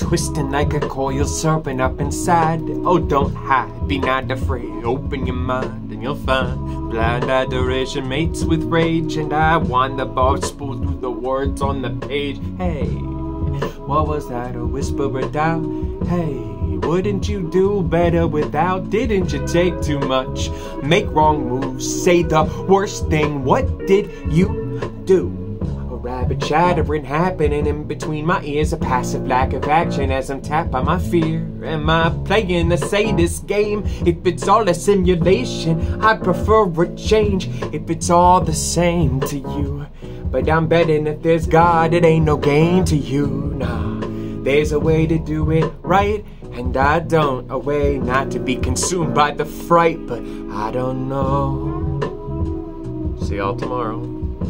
twisting like a coiled serpent up inside. Oh, don't hide, be not afraid, open your mind and you'll find blind adoration mates with rage. And I wind the barbed spool through the words on the page. Hey, what was that, a whisper of doubt? Hey, wouldn't you do better without? Didn't you take too much? Make wrong moves, say the worst thing. What did you do? A rabid chattering happening in between my ears. A passive lack of action as I'm tapped by my fear. Am I playing a sadist game? If it's all a simulation, I prefer a change. If it's all the same to you. But I'm betting if there's God, it ain't no gain to you. Nah, there's a way to do it right. And I don't, a way not to be consumed by the fright, but I don't know. See y'all tomorrow.